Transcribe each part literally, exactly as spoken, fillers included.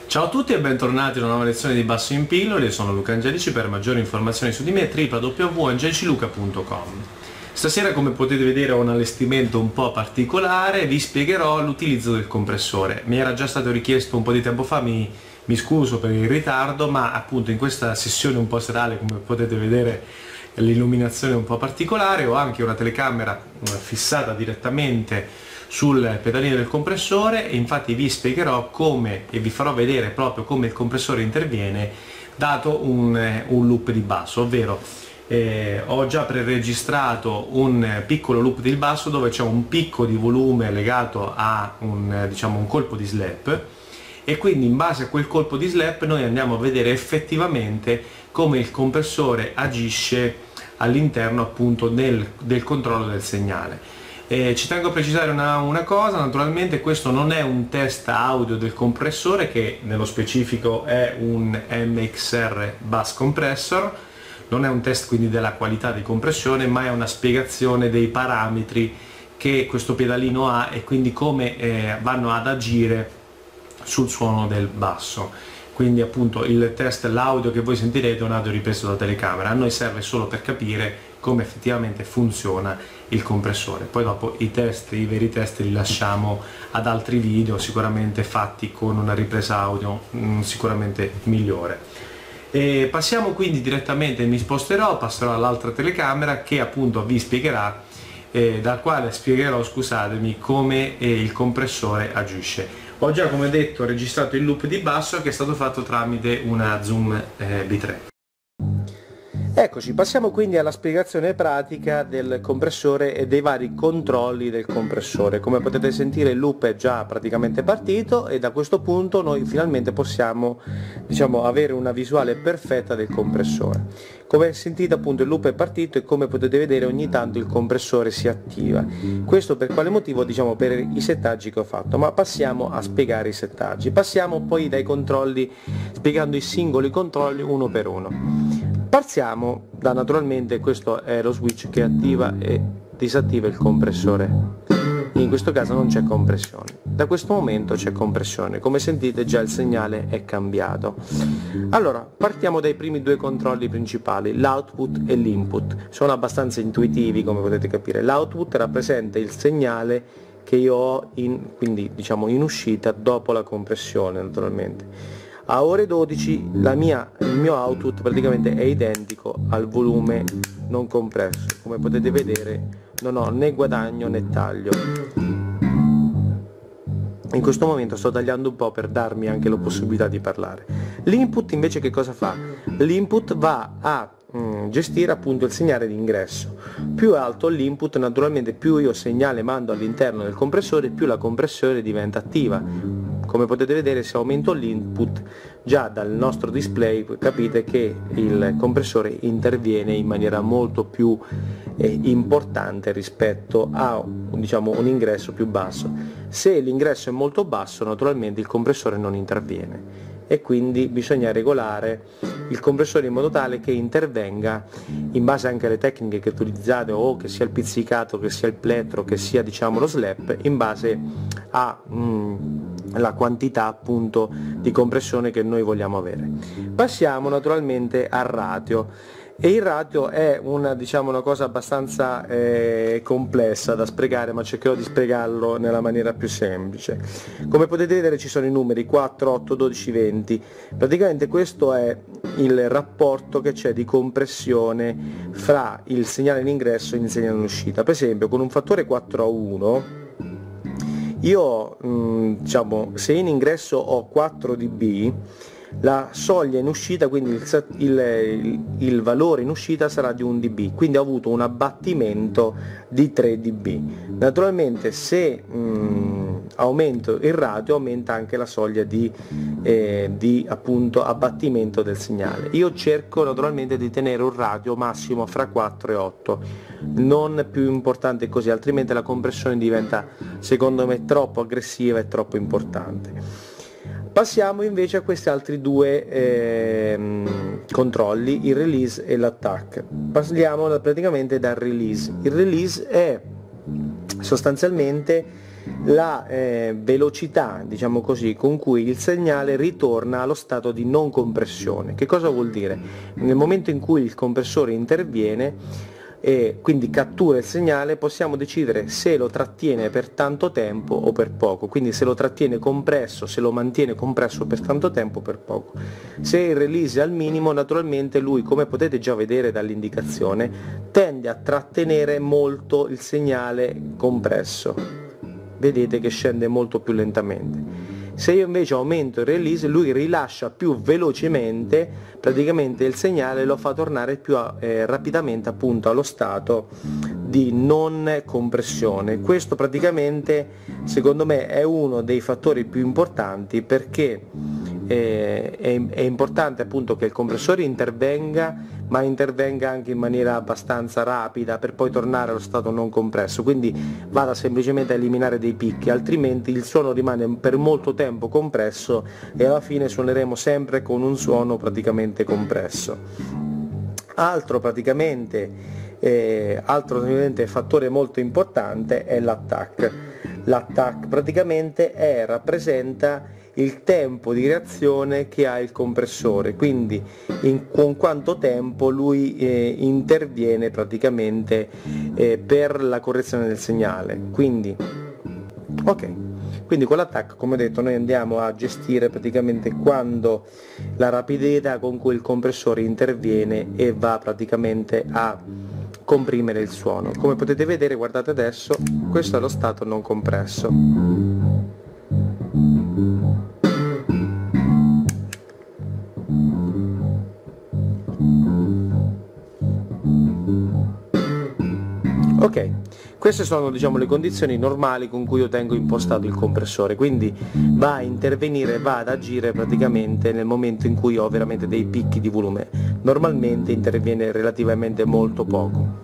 Ciao a tutti e bentornati a una nuova lezione di Basso in Pillole. Io sono Luca Angelici. Per maggiori informazioni su di me w w w punto angeliciluca punto com. Stasera, come potete vedere, ho un allestimento un po' particolare. Vi spiegherò l'utilizzo del compressore. Mi era già stato richiesto un po' di tempo fa, mi, mi scuso per il ritardo, ma appunto in questa sessione un po' serale, come potete vedere, l'illuminazione è un po' particolare. Ho anche una telecamera fissata direttamente sul pedalino del compressore e infatti vi spiegherò come e vi farò vedere proprio come il compressore interviene dato un, un loop di basso, ovvero eh, ho già preregistrato un piccolo loop di basso dove c'è un picco di volume legato a un, diciamo, un colpo di slap, e quindi in base a quel colpo di slap noi andiamo a vedere effettivamente come il compressore agisce all'interno appunto del, del controllo del segnale. Eh, ci tengo a precisare una, una cosa, naturalmente questo non è un test audio del compressore, che nello specifico è un M X R Bus Compressor, non è un test quindi della qualità di compressione, ma è una spiegazione dei parametri che questo pedalino ha e quindi come eh, vanno ad agire sul suono del basso. Quindi appunto il test, l'audio che voi sentirete è un audio ripreso da telecamera, a noi serve solo per capire come effettivamente funziona il compressore. Poi dopo i test, i veri test li lasciamo ad altri video, sicuramente fatti con una ripresa audio mh, sicuramente migliore. E passiamo quindi direttamente, mi sposterò, passerò all'altra telecamera che appunto vi spiegherà, eh, dal quale spiegherò, scusatemi, come eh, il compressore agisce. Ho già, come detto, registrato il loop di basso che è stato fatto tramite una Zoom eh, B tre. Eccoci, passiamo quindi alla spiegazione pratica del compressore e dei vari controlli del compressore. Come potete sentire il loop è già praticamente partito e da questo punto noi finalmente possiamo, diciamo, avere una visuale perfetta del compressore. Come sentite appunto il loop è partito e come potete vedere ogni tanto il compressore si attiva. Questo per quale motivo? Diciamo per i settaggi che ho fatto, ma passiamo a spiegare i settaggi. Passiamo poi dai controlli, spiegando i singoli controlli uno per uno. Partiamo da, naturalmente, questo è lo switch che attiva e disattiva il compressore. In questo caso non c'è compressione, da questo momento c'è compressione, come sentite già il segnale è cambiato. Allora partiamo dai primi due controlli principali, l'output e l'input. Sono abbastanza intuitivi, come potete capire. L'output rappresenta il segnale che io ho in, quindi diciamo in uscita dopo la compressione, naturalmente. A ore dodici la mia, il mio output praticamente è identico al volume non compresso. Come potete vedere non ho né guadagno né taglio. In questo momento sto tagliando un po' per darmi anche la possibilità di parlare. L'input invece che cosa fa? L'input va a mm, gestire appunto il segnale di ingresso. Più è alto l'input, naturalmente più io segnale mando all'interno del compressore, più la compressione diventa attiva. Come potete vedere, se aumento l'input, già dal nostro display capite che il compressore interviene in maniera molto più eh, importante rispetto a, diciamo, un ingresso più basso. Se l'ingresso è molto basso, naturalmente il compressore non interviene e quindi bisogna regolare il compressore in modo tale che intervenga in base anche alle tecniche che utilizzate, o che sia il pizzicato, che sia il plettro, che sia, diciamo, lo slap, in base a mm, la quantità appunto di compressione che noi vogliamo avere. Passiamo naturalmente al ratio. E il ratio è una, diciamo, una cosa abbastanza eh, complessa da spiegare, ma cercherò di spiegarlo nella maniera più semplice. Come potete vedere ci sono i numeri quattro, otto, dodici, venti. Praticamente questo è il rapporto che c'è di compressione fra il segnale in ingresso e il segnale in uscita. Per esempio, con un fattore quattro a uno, io mh, diciamo, se in ingresso ho quattro decibel, la soglia in uscita, quindi il, il, il valore in uscita sarà di un decibel, quindi ho avuto un abbattimento di tre decibel. Naturalmente se mh, aumento il ratio aumenta anche la soglia di, eh, di appunto abbattimento del segnale. Io cerco naturalmente di tenere un ratio massimo fra quattro e otto, non più importante così, altrimenti la compressione diventa, secondo me, troppo aggressiva e troppo importante. Passiamo invece a questi altri due eh, controlli, il release e l'attack. Parliamo praticamente dal release. Il release è sostanzialmente la eh, velocità, diciamo così, con cui il segnale ritorna allo stato di non compressione. Che cosa vuol dire? Nel momento in cui il compressore interviene e quindi cattura il segnale, possiamo decidere se lo trattiene per tanto tempo o per poco, quindi se lo trattiene compresso, se lo mantiene compresso per tanto tempo o per poco. Se il release è al minimo, naturalmente lui, come potete già vedere dall'indicazione, tende a trattenere molto il segnale compresso, vedete che scende molto più lentamente. Se io invece aumento il release, lui rilascia più velocemente praticamente il segnale, lo fa tornare più eh, rapidamente appunto allo stato di non compressione. Questo praticamente secondo me è uno dei fattori più importanti, perché eh, è, è importante appunto che il compressore intervenga, ma intervenga anche in maniera abbastanza rapida per poi tornare allo stato non compresso, quindi vada semplicemente a eliminare dei picchi, altrimenti il suono rimane per molto tempo compresso e alla fine suoneremo sempre con un suono praticamente compresso. Altro praticamente, eh, altro praticamente fattore molto importante è l'attack. L'attack praticamente è, rappresenta il tempo di reazione che ha il compressore, quindi in, con quanto tempo lui eh, interviene praticamente eh, per la correzione del segnale. Quindi, ok, quindi con l'attack, come detto, noi andiamo a gestire praticamente quando la rapidità con cui il compressore interviene e va praticamente a comprimere il suono. Come potete vedere, guardate adesso, questo è lo stato non compresso. Ok, queste sono, diciamo, le condizioni normali con cui io tengo impostato il compressore, quindi va a intervenire, va ad agire praticamente nel momento in cui ho veramente dei picchi di volume. Normalmente interviene relativamente molto poco.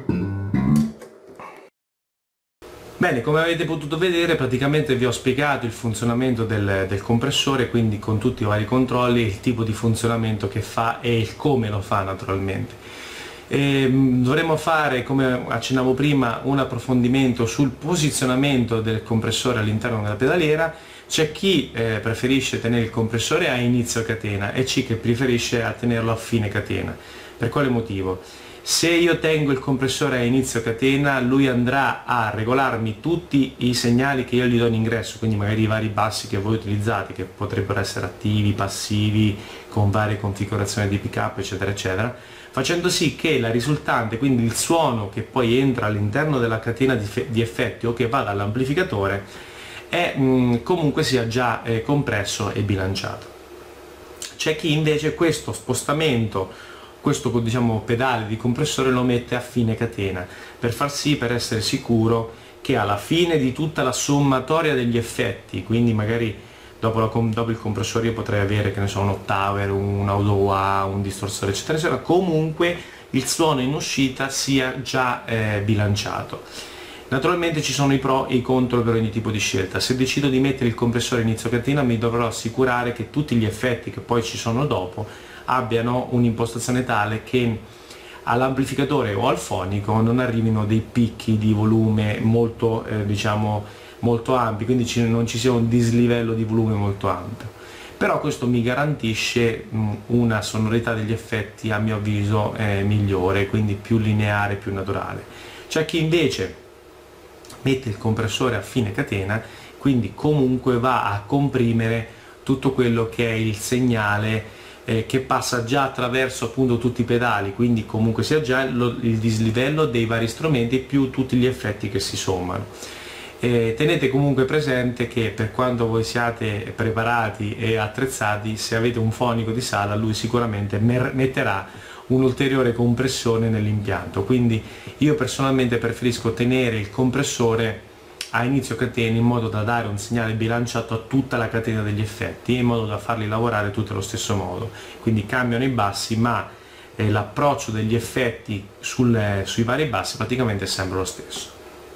Bene, come avete potuto vedere, praticamente vi ho spiegato il funzionamento del, del compressore, quindi con tutti i vari controlli, il tipo di funzionamento che fa e il come lo fa naturalmente. E dovremo fare, come accennavo prima, un approfondimento sul posizionamento del compressore all'interno della pedaliera. C'è chi eh, preferisce tenere il compressore a inizio catena e chi che preferisce a tenerlo a fine catena. Per quale motivo? Se io tengo il compressore a inizio catena, lui andrà a regolarmi tutti i segnali che io gli do in ingresso, quindi magari i vari bassi che voi utilizzate, che potrebbero essere attivi, passivi, con varie configurazioni di pick up, eccetera eccetera, facendo sì che la risultante, quindi il suono che poi entra all'interno della catena di, di effetti o che va dall'amplificatore, è, mh, comunque sia già eh, compresso e bilanciato. C'è chi invece questo spostamento, questo, diciamo, pedale di compressore lo mette a fine catena, per far sì, per essere sicuro che alla fine di tutta la sommatoria degli effetti, quindi magari dopo, la, dopo il compressore io potrei avere, che ne so, un octaver, un auto-wah, un distorsore eccetera eccetera, comunque il suono in uscita sia già eh, bilanciato. Naturalmente ci sono i pro e i contro per ogni tipo di scelta. Se decido di mettere il compressore inizio catena, mi dovrò assicurare che tutti gli effetti che poi ci sono dopo abbiano un'impostazione tale che all'amplificatore o al fonico non arrivino dei picchi di volume molto, eh, diciamo, molto ampi, quindi ci, non ci sia un dislivello di volume molto ampio. Però questo mi garantisce mh, una sonorità degli effetti, a mio avviso, eh, migliore, quindi più lineare, più naturale. C'è chi invece mette il compressore a fine catena, quindi comunque va a comprimere tutto quello che è il segnale eh, che passa già attraverso appunto tutti i pedali, quindi comunque sia già lo, il dislivello dei vari strumenti più tutti gli effetti che si sommano. Eh, tenete comunque presente che per quanto voi siate preparati e attrezzati, se avete un fonico di sala, lui sicuramente metterà un'ulteriore compressione nell'impianto, quindi io personalmente preferisco tenere il compressore a inizio catena in modo da dare un segnale bilanciato a tutta la catena degli effetti, in modo da farli lavorare tutti allo stesso modo, quindi cambiano i bassi, ma eh, l'approccio degli effetti sul, eh, sui vari bassi praticamente è sempre lo stesso.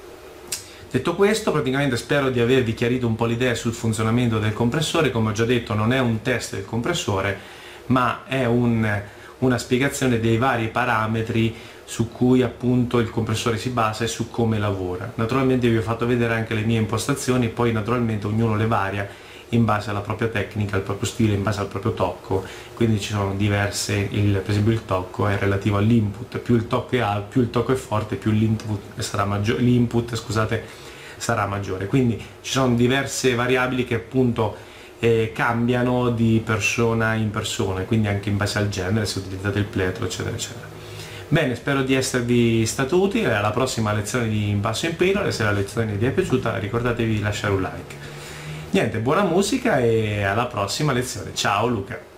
Detto questo, praticamente spero di avervi chiarito un po' l'idea sul funzionamento del compressore. Come ho già detto, non è un test del compressore, ma è un una spiegazione dei vari parametri su cui appunto il compressore si basa e su come lavora. Naturalmente vi ho fatto vedere anche le mie impostazioni, poi naturalmente ognuno le varia in base alla propria tecnica, al proprio stile, in base al proprio tocco, quindi ci sono diverse, il, per esempio il tocco è relativo all'input, più il tocco è alto, più il tocco è forte, più l'input sarà maggiore, l'input scusate, sarà maggiore, quindi ci sono diverse variabili che appunto eh, cambiano di persona in persona, quindi anche in base al genere, se utilizzate il plettro eccetera eccetera. Bene, spero di esservi stato utile, alla prossima lezione di Basso in Pillole, se la lezione vi è piaciuta ricordatevi di lasciare un like. Niente, buona musica e alla prossima lezione. Ciao Luca!